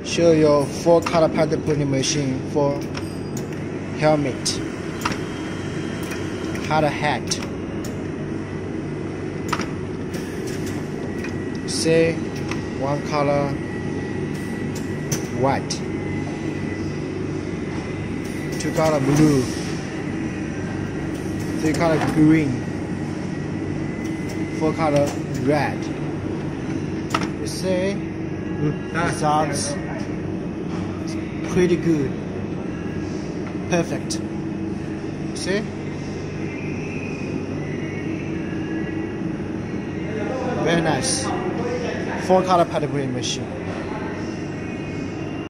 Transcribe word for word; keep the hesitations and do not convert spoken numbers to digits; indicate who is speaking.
Speaker 1: show you four color pattern printing machine for helmet, hard hat. Say one color white, two color blue, three color green, four color red. You see, results pretty good, perfect. See, very nice. Four color pattern printing machine.